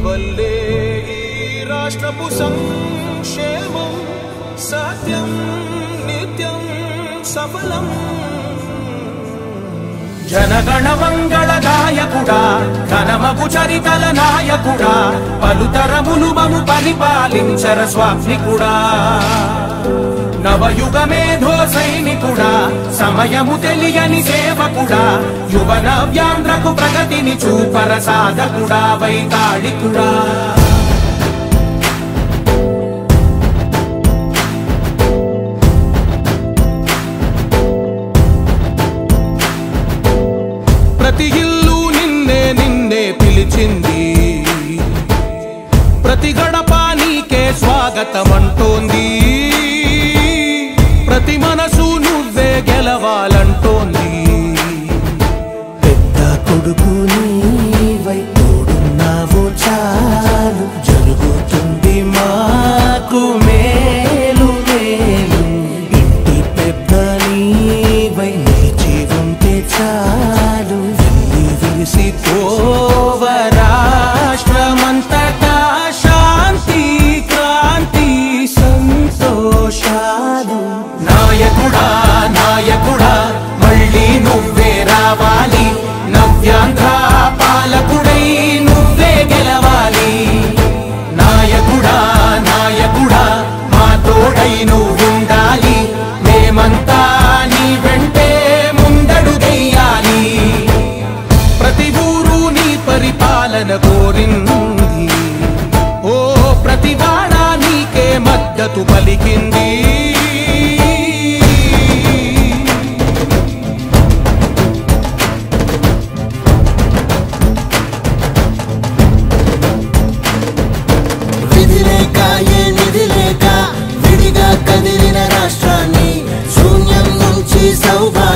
వల్లే ఈ రాష్ట్రపు సంక్షేమం సత్యం నిత్యం సఫలం. జనగణ మంగళదాయకుడా ఘనమగు చరితల నాయకుడా పలుతరములు మము పరిపాలించర స్వామికుడా. నవయుగ మేధో సైనికుడా సమయము తెలియని సేవకుడా యువ నవ్యాంధ్రకు ప్రగతిని చూపర సాధకుడా వైతాళికుడా. ప్రతి ఇల్లు నిన్నే నిన్నే పిలిచింది, ప్రతి గడప నీకే స్వాగతమంటోంది, ప్రతి మనసు నువ్వే గెలవాలంటోంది. పెద్ద కొడుకు నీవై తోడున్నావు చాలు జరుగుతుంది మాకు మేలు మేలు. ఇంటి పెద్ద నీవై నిలిచి ఉంటే చాలు విరిసి పోవ రాష్ట్రమంతటా శాంతి క్రాంతి సంతోషాలు. నాయకుడా నాయకుడా మళ్ళీ నువ్వే రావాలి, నవ్యాంధ్ర పాలకుడై నువ్వే గెలవాలి. నాయకుడా నాయకుడా మా తోడై నువ్వుండాలి, మేమంతా నీ వెంటే ముందడుగెయ్యాలి. ప్రతి ఊరు నీ పరిపాలన కోరింది, ఓ ప్రతి వాడ నీకే మద్దతు పలికింది.